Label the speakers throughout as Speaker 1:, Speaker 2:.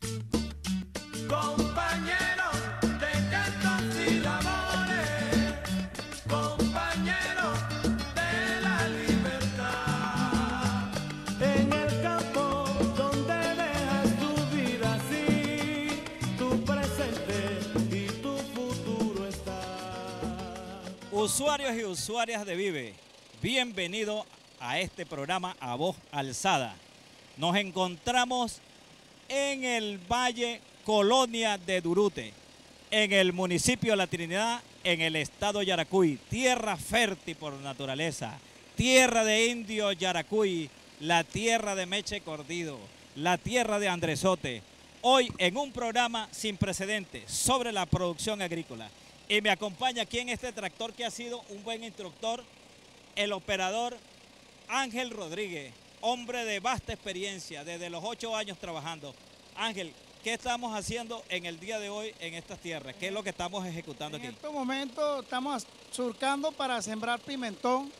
Speaker 1: Compañeros de cantos y labores, compañeros de la libertad. En el campo donde dejas tu vida así, tu presente y tu futuro está.
Speaker 2: Usuarios y usuarias de Vive, bienvenido a este programa A Voz Alzada. Nos encontramos en el Valle Colonia de Durute, en el municipio de La Trinidad, en el estado Yaracuy, tierra fértil por naturaleza, tierra de indio Yaracuy, la tierra de Meche Cordido, la tierra de Andresote. Hoy en un programa sin precedentes sobre la producción agrícola. Y me acompaña aquí en este tractor que ha sido un buen instructor, el operador Ángel Rodríguez, hombre de vasta experiencia, desde los 8 años trabajando. Ángel, ¿qué estamos haciendo en el día de hoy en estas tierras? ¿Qué es lo que estamos ejecutando aquí?
Speaker 3: En estos momentos estamos surcando para sembrar pimentón.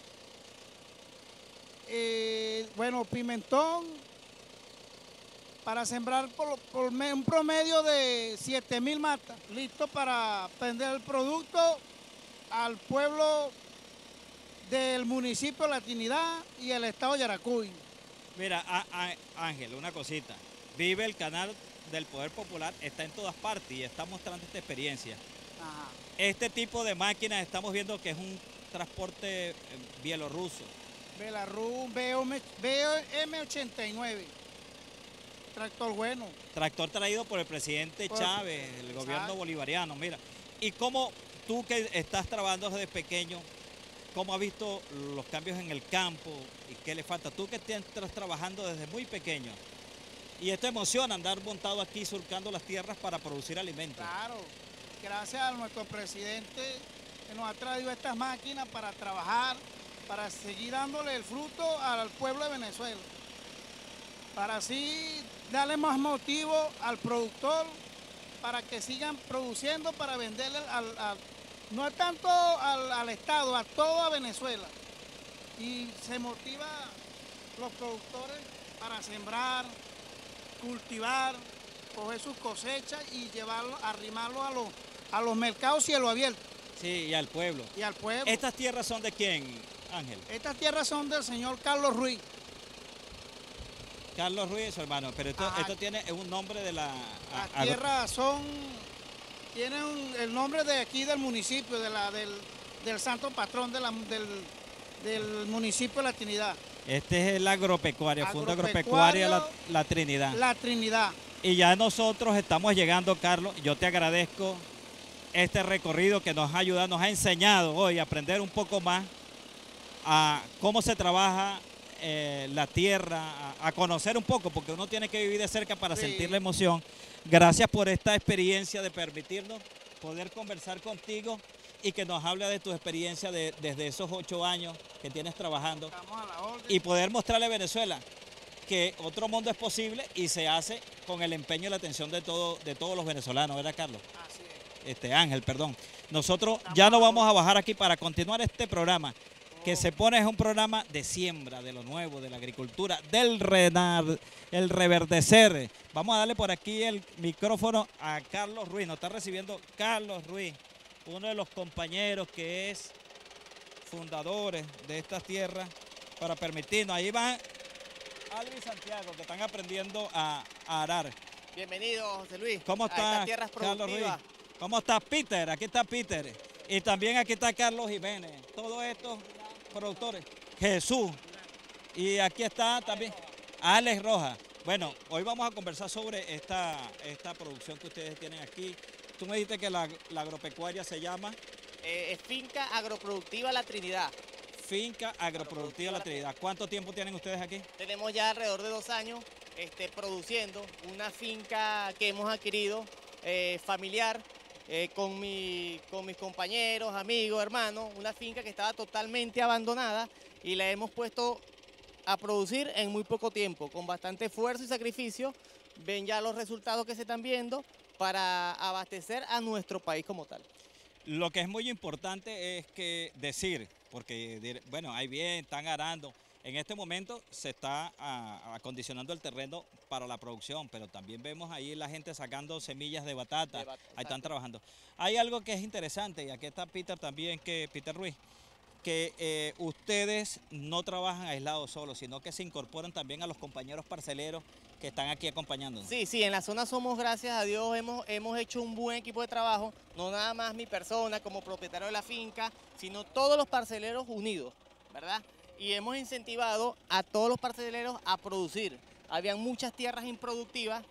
Speaker 3: Pimentón para sembrar por un promedio de 7.000 matas, listo para vender el producto al pueblo del municipio de La Trinidad y el estado de Yaracuy.
Speaker 2: Mira, Ángel, una cosita. Vive el canal del Poder Popular, está en todas partes y está mostrando esta experiencia.
Speaker 3: Ajá.
Speaker 2: Este tipo de máquinas estamos viendo que es un transporte bielorruso.
Speaker 3: Belarus BM89, tractor bueno.
Speaker 2: Tractor traído por el presidente Chávez, el gobierno
Speaker 3: Exacto.
Speaker 2: bolivariano. Mira, y cómo tú que estás trabajando desde pequeño, ¿cómo has visto los cambios en el campo y qué le falta? Tú que estás trabajando desde muy pequeño. Y esto emociona andar montado aquí surcando las tierras para producir alimentos.
Speaker 3: Claro, gracias a nuestro presidente que nos ha traído estas máquinas para trabajar, para seguir dándole el fruto al pueblo de Venezuela, para así darle más motivo al productor, para que sigan produciendo, para venderle no tanto al Estado, a toda Venezuela. Y se motiva los productores para sembrar, cultivar, coger sus cosechas y llevarlo, arrimarlo a los mercados cielo abierto
Speaker 2: Sí, y al pueblo.
Speaker 3: y al pueblo.
Speaker 2: ¿Estas tierras son de quién, Ángel?
Speaker 3: Estas tierras son del señor Carlos Ruiz.
Speaker 2: Carlos Ruiz, su hermano, pero esto tiene un nombre de la...
Speaker 3: Las tierras tienen el nombre de aquí del municipio, del santo patrón del municipio de La Trinidad.
Speaker 2: Este es el agropecuario, Fondo Agropecuaria la Trinidad.
Speaker 3: La Trinidad.
Speaker 2: Y ya nosotros estamos llegando, Carlos. Yo te agradezco este recorrido que nos ha ayudado, nos ha enseñado hoy a aprender un poco más a cómo se trabaja la tierra, a conocer un poco, porque uno tiene que vivir de cerca para
Speaker 3: Sí.
Speaker 2: sentir la emoción. Gracias por esta experiencia de permitirnos poder conversar contigo y que nos hable de tu experiencia desde esos 8 años que tienes trabajando
Speaker 3: Estamos a la orden.
Speaker 2: y poder mostrarle a Venezuela que otro mundo es posible y se hace con el empeño y la atención de todos los venezolanos, ¿verdad, Carlos?
Speaker 3: Así es.
Speaker 2: Ángel, perdón. Nosotros ya no vamos a bajar aquí para continuar este programa, que se pone es un programa de siembra, de lo nuevo, de la agricultura, el reverdecer. Vamos a darle por aquí el micrófono a Carlos Ruiz. Nos está recibiendo Carlos Ruiz, uno de los compañeros que es fundadores de estas tierras, para permitirnos. Ahí van Albi y Santiago, que están aprendiendo a arar.
Speaker 4: Bienvenido, José Luis.
Speaker 2: ¿Cómo
Speaker 4: a
Speaker 2: está
Speaker 4: estas tierras
Speaker 2: Carlos Ruiz?
Speaker 4: productivas.
Speaker 2: ¿Cómo está Peter? Aquí está Peter. Y también aquí está Carlos Jiménez. Todos estos productores. Jesús. Y aquí está también Alex Rojas. Bueno, hoy vamos a conversar sobre esta producción que ustedes tienen aquí. Tú me dijiste que la agropecuaria se llama
Speaker 4: Es Finca Agroproductiva La Trinidad.
Speaker 2: Finca Agroproductiva La Trinidad. ¿Cuánto tiempo tienen ustedes aquí?
Speaker 4: Tenemos ya alrededor de 2 años produciendo una finca que hemos adquirido familiar con mis compañeros, amigos, hermanos. Una finca que estaba totalmente abandonada y la hemos puesto a producir en muy poco tiempo, con bastante esfuerzo y sacrificio. Ven ya los resultados que se están viendo para abastecer a nuestro país como tal.
Speaker 2: Lo que es muy importante es que decir, porque, bueno, ahí bien, están arando, En este momento se está acondicionando el terreno para la producción, pero también vemos ahí la gente sacando semillas de batata, ahí están trabajando. Hay algo que es interesante, y aquí está Peter también, Peter Ruiz, que ustedes no trabajan aislados solos, sino que se incorporan también a los compañeros parceleros que están aquí acompañándonos.
Speaker 4: Sí, sí, en la zona somos, gracias a Dios, hemos hecho un buen equipo de trabajo, no nada más mi persona como propietario de la finca, sino todos los parceleros unidos, ¿verdad? Y hemos incentivado a todos los parceleros a producir. Habían muchas tierras improductivas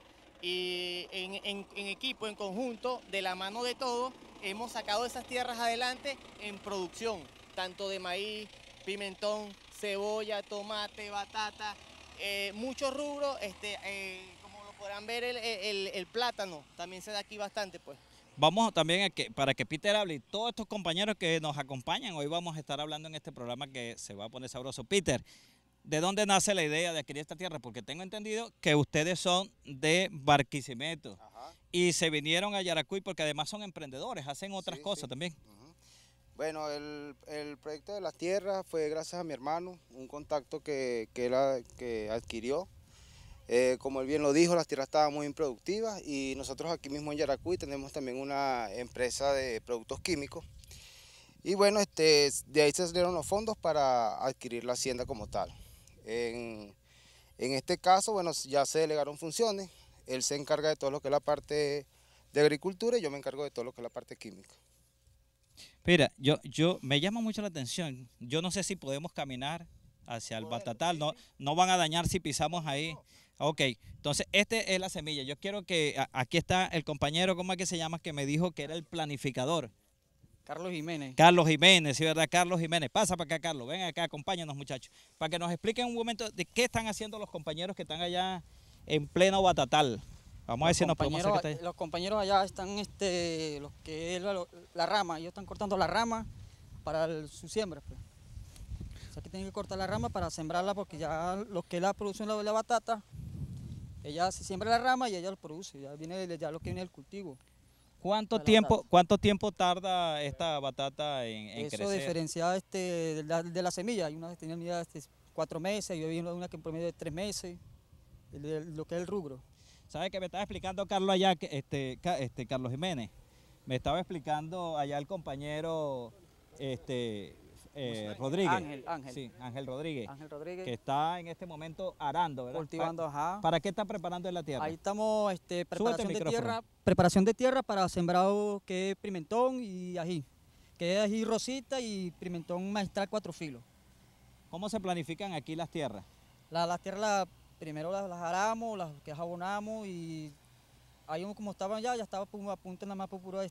Speaker 4: y en equipo, en conjunto, de la mano de todos, hemos sacado esas tierras adelante en producción, tanto de maíz, pimentón, cebolla, tomate, batata, muchos rubros, como lo podrán ver, el plátano también se da aquí bastante, pues.
Speaker 2: Vamos también para que Peter hable y todos estos compañeros que nos acompañan, hoy vamos a estar hablando en este programa que se va a poner sabroso. Peter, ¿de dónde nace la idea de adquirir esta tierra? Porque tengo entendido que ustedes son de Barquisimeto. Ajá. Y se vinieron a Yaracuy porque además son emprendedores, hacen otras cosas también.
Speaker 5: Bueno, el proyecto de las tierras fue gracias a mi hermano, un contacto que adquirió. Como él bien lo dijo, las tierras estaban muy improductivas y nosotros aquí mismo en Yaracuy tenemos también una empresa de productos químicos. Y bueno, de ahí se salieron los fondos para adquirir la hacienda como tal. En este caso, bueno, ya se delegaron funciones. Él se encarga de todo lo que es la parte de agricultura y yo me encargo de todo lo que es la parte química.
Speaker 2: Mira, me llama mucho la atención. Yo no sé si podemos caminar hacia el batatal, no van a dañar si pisamos ahí. Ok, entonces este es la semilla. Yo quiero que, aquí está el compañero, ¿cómo es que se llama? Que me dijo que era el planificador.
Speaker 6: Carlos Jiménez.
Speaker 2: Carlos Jiménez, sí, ¿verdad? Carlos Jiménez. Pasa para acá, Carlos. Ven acá, acompáñanos, muchachos. Para que nos expliquen un momento de qué están haciendo los compañeros que están allá en pleno batatal. Vamos a ver si nos podemos hacer que está ahí.
Speaker 6: Los compañeros allá están, los que es la rama, ellos están cortando la rama para su siembra, pues. O sea, que tienen que cortar la rama para sembrarla porque ya lo que es la producción de la batata, ella se siembra la rama y ella lo produce, ya lo que viene el cultivo.
Speaker 2: ¿Cuánto tiempo tarda esta batata en crecer?
Speaker 6: Eso diferencia de la semilla, hay unas que tienen 4 meses, y hay una que en promedio de 3 meses, lo que es el rubro.
Speaker 2: ¿Sabe que me estaba explicando Carlos allá, Carlos Jiménez? Me estaba explicando allá el compañero Rodríguez.
Speaker 6: Ángel.
Speaker 2: Sí, Ángel Rodríguez.
Speaker 6: Ángel Rodríguez.
Speaker 2: Que está en este momento arando, ¿verdad?
Speaker 6: Cultivando, ajá.
Speaker 2: ¿Para qué está preparando la tierra?
Speaker 6: Ahí estamos, preparación de tierra para sembrado que es pimentón y ají. Que es ají rosita y pimentón magistral 4 filos.
Speaker 2: ¿Cómo se planifican aquí las tierras?
Speaker 6: Las tierras primero las aramos, las que abonamos y ahí como estaban ya estaba a punto nada más por puro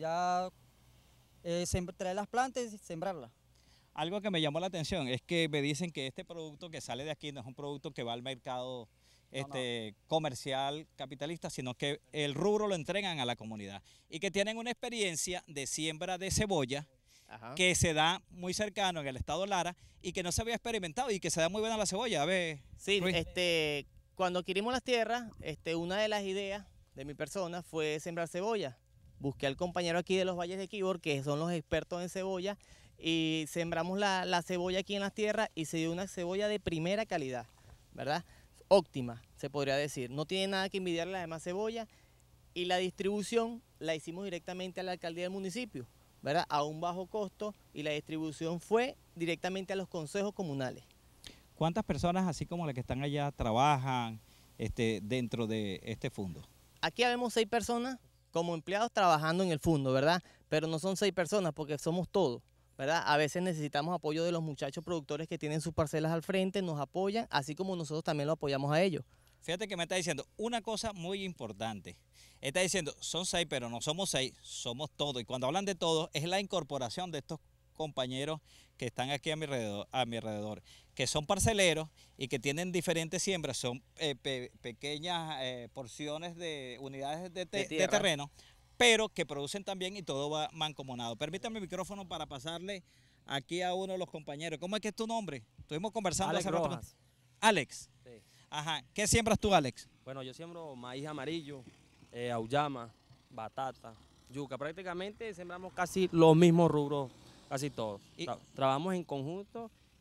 Speaker 6: traer las plantas y sembrarlas.
Speaker 2: Algo que me llamó la atención es que me dicen que este producto que sale de aquí no es un producto que va al mercado comercial capitalista, sino que el rubro lo entregan a la comunidad y que tienen una experiencia de siembra de cebolla. Ajá. Que se da muy cercano en el estado Lara y que no se había experimentado y que se da muy buena la cebolla. A ver,
Speaker 4: sí, cuando adquirimos las tierras, una de las ideas de mi persona fue sembrar cebolla. Busqué al compañero aquí de los Valles de Quibor, que son los expertos en cebolla, y sembramos la cebolla aquí en las tierras y se dio una cebolla de primera calidad, ¿verdad? Óptima, se podría decir. No tiene nada que envidiarle a la demás cebolla y la distribución la hicimos directamente a la alcaldía del municipio, ¿verdad? A un bajo costo y la distribución fue directamente a los consejos comunales.
Speaker 2: ¿Cuántas personas, así como las que están allá, trabajan dentro de este fondo?
Speaker 4: Aquí habemos 6 personas como empleados trabajando en el fondo, ¿verdad? Pero no son 6 personas porque somos todos, ¿verdad? A veces necesitamos apoyo de los muchachos productores que tienen sus parcelas al frente, nos apoyan, así como nosotros también lo apoyamos a ellos.
Speaker 2: Fíjate que me está diciendo una cosa muy importante. Está diciendo, son 6, pero no somos 6, somos todos. Y cuando hablan de todos, es la incorporación de estos compañeros que están aquí a mi alrededor, que son parceleros y que tienen diferentes siembras, son pequeñas porciones de unidades de terreno, pero que producen también y todo va mancomunado. Permítame el micrófono para pasarle aquí a uno de los compañeros. ¿Cómo es que es tu nombre? Estuvimos conversando
Speaker 7: Alex
Speaker 2: hace rato.
Speaker 7: Rojas.
Speaker 2: Alex.
Speaker 7: Sí.
Speaker 2: Ajá. ¿Qué siembras tú, Alex?
Speaker 7: Bueno, yo siembro maíz amarillo, auyama, batata, yuca. Prácticamente sembramos casi los mismos rubros, casi todos. Trabajamos en conjunto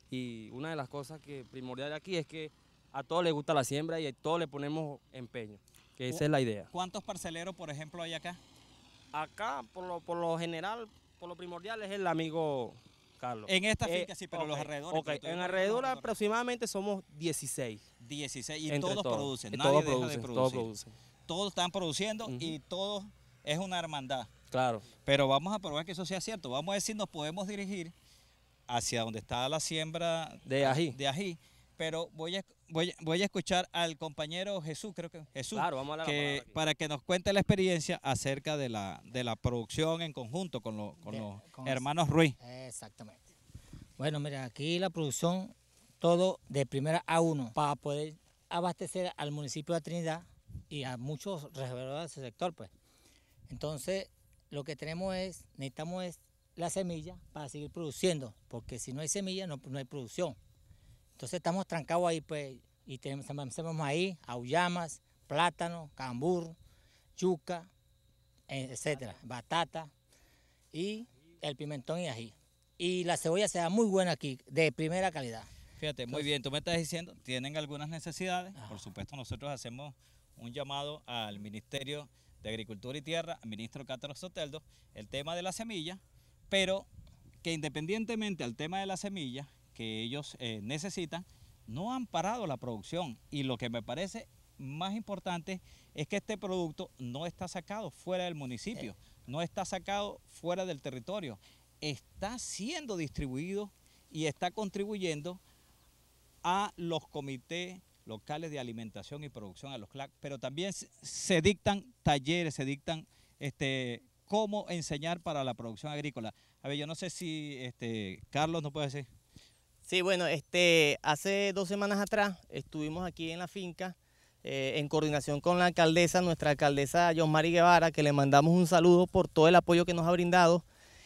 Speaker 7: Y una de las cosas que primordial aquí es que a todos les gusta la siembra y a todos le ponemos empeño, que esa es la idea.
Speaker 2: ¿Cuántos parceleros, por ejemplo, hay acá?
Speaker 7: Acá, por lo general, por lo primordial es el amigo Carlos.
Speaker 2: En esta finca sí, pero
Speaker 7: ok,
Speaker 2: los alrededores.
Speaker 7: ok,
Speaker 2: porque tú
Speaker 7: en
Speaker 2: dices
Speaker 7: alrededor
Speaker 2: los
Speaker 7: aproximadamente somos 16.
Speaker 2: 16 y
Speaker 7: Entre
Speaker 2: todos producen,
Speaker 7: y
Speaker 2: nadie
Speaker 7: todos
Speaker 2: deja de
Speaker 7: producen,
Speaker 2: producir.
Speaker 7: todos producen.
Speaker 2: Todos están produciendo
Speaker 7: Ujú.
Speaker 2: y todos es una hermandad.
Speaker 7: Claro.
Speaker 2: Pero vamos a probar que eso sea cierto. Vamos a ver si nos podemos dirigir hacia donde está la siembra
Speaker 7: De ají.
Speaker 2: Pero voy a escuchar al compañero Jesús, creo que Jesús,
Speaker 7: Claro, vamos a darle la
Speaker 2: que,
Speaker 7: palabra aquí.
Speaker 2: para que nos cuente la experiencia acerca de la producción en conjunto con los hermanos Ruiz.
Speaker 8: Exactamente. Bueno, mira, aquí la producción, todo de primera a uno, para poder abastecer al municipio de Trinidad y a muchos alrededor de ese sector, pues. Entonces, lo que necesitamos es la semilla para seguir produciendo, porque si no hay semilla no hay producción. Entonces estamos trancados ahí, pues, y tenemos ahí auyamas, plátano, cambur, yuca, etcétera, batata y el pimentón y ají. Y la cebolla se da muy buena aquí, de primera calidad.
Speaker 2: Fíjate, muy bien, tú me estás diciendo, tienen algunas necesidades. Por supuesto, nosotros hacemos un llamado al Ministerio de Agricultura y Tierra, al ministro Cátaro Soteldo, el tema de la semilla, pero que independientemente al tema de la semilla que ellos necesitan, no han parado la producción. Y lo que me parece más importante es que este producto no está sacado fuera del municipio, no está sacado fuera del territorio, está siendo distribuido y está contribuyendo a los comités locales de alimentación y producción, a los CLAC, pero también se dictan talleres, se dictan cómo enseñar para la producción agrícola. A ver, yo no sé si Carlos nos puede decir.
Speaker 4: Sí, bueno, hace 2 semanas atrás estuvimos aquí en la finca en coordinación con la alcaldesa, nuestra alcaldesa Yosmari Guevara, que le mandamos un saludo por todo el apoyo que nos ha brindado.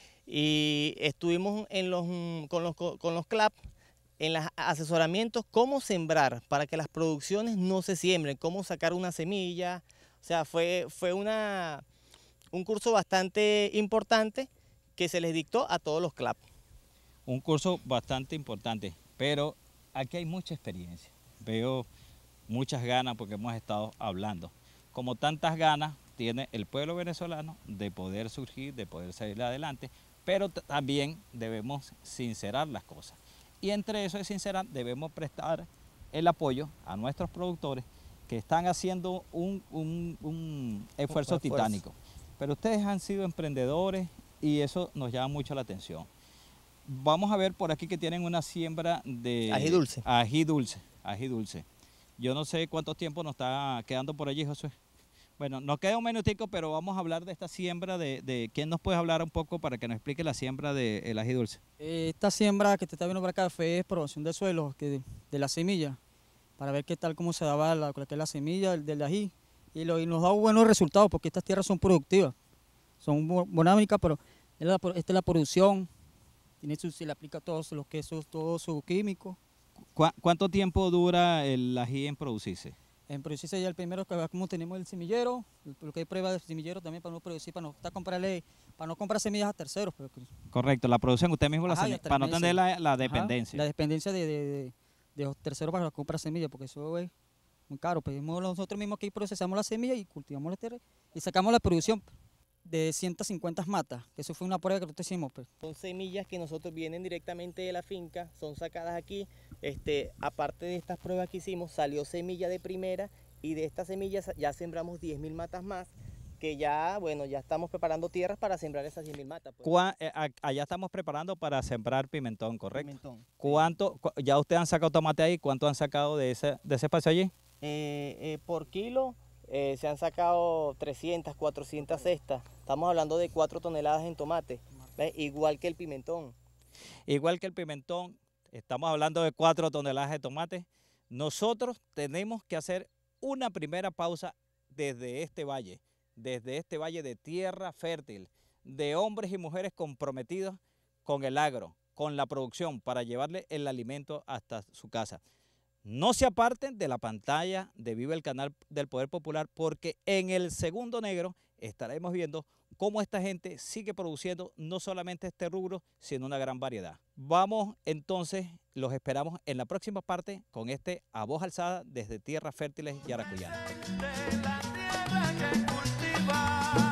Speaker 4: Y estuvimos con los CLAP en los asesoramientos, cómo sembrar para que las producciones no se siembren, cómo sacar una semilla. O sea, fue un curso bastante importante que se les dictó a todos los CLAP.
Speaker 2: Un curso bastante importante, pero aquí hay mucha experiencia. Veo muchas ganas porque hemos estado hablando. Como tantas ganas tiene el pueblo venezolano de poder surgir, de poder salir adelante, pero también debemos sincerar las cosas. Y entre eso de sincerar, debemos prestar el apoyo a nuestros productores que están haciendo un esfuerzo titánico. Pero ustedes han sido emprendedores y eso nos llama mucho la atención. Vamos a ver por aquí que tienen una siembra de
Speaker 4: Ají dulce.
Speaker 2: Ají dulce. Yo no sé cuánto tiempo nos está quedando por allí, Josué. Bueno, nos queda un minutico, pero vamos a hablar de esta siembra de ¿quién nos puede hablar un poco para que nos explique la siembra del ají dulce?
Speaker 6: Esta siembra que te está viendo por acá fue probación de suelo de la semilla, para ver qué tal, cómo se daba lo que es la semilla del ají. Y nos da buenos resultados porque estas tierras son productivas, son bonámicas, pero esta es la producción. Se le aplica todos los quesos, todo su químico.
Speaker 2: ¿Cuánto tiempo dura el ají en producirse?
Speaker 6: En producirse ya el primero, como tenemos el semillero, lo que hay prueba del semillero también para no producir, para no comprar semillas a terceros.
Speaker 2: Correcto, la producción usted mismo
Speaker 6: Ajá,
Speaker 2: para no tener la dependencia.
Speaker 6: La dependencia de los terceros para comprar semillas, porque eso es muy caro. Pues nosotros mismos aquí procesamos la semilla y cultivamos la tierra y sacamos la producción de 150 matas, que eso fue una prueba que nosotros hicimos. Pues.
Speaker 4: Son semillas que nosotros vienen directamente de la finca, son sacadas aquí. Aparte de estas pruebas que hicimos, salió semilla de primera y de estas semillas ya sembramos 10.000 matas más, que ya, bueno, ya estamos preparando tierras para sembrar esas 10.000 matas. Pues.
Speaker 2: Allá estamos preparando para sembrar pimentón, ¿correcto?
Speaker 4: Pimentón.
Speaker 2: ¿Ya ustedes han sacado tomate ahí? ¿Cuánto han sacado de ese espacio allí?
Speaker 4: Por kilo se han sacado 300, 400 cestas. Estamos hablando de 4 toneladas en tomate, ¿ves? Igual que el pimentón.
Speaker 2: Igual que el pimentón, estamos hablando de 4 toneladas de tomate. Nosotros tenemos que hacer una primera pausa desde este valle de tierra fértil, de hombres y mujeres comprometidos con el agro, con la producción, para llevarle el alimento hasta su casa. No se aparten de la pantalla de Vive el Canal del Poder Popular, porque en el segundo negro estaremos viendo cómo esta gente sigue produciendo no solamente este rubro, sino una gran variedad. Vamos entonces, los esperamos en la próxima parte con este A Voz Alzada desde Tierras Fértiles Yaracuyanas.
Speaker 1: De la tierra que cultiva.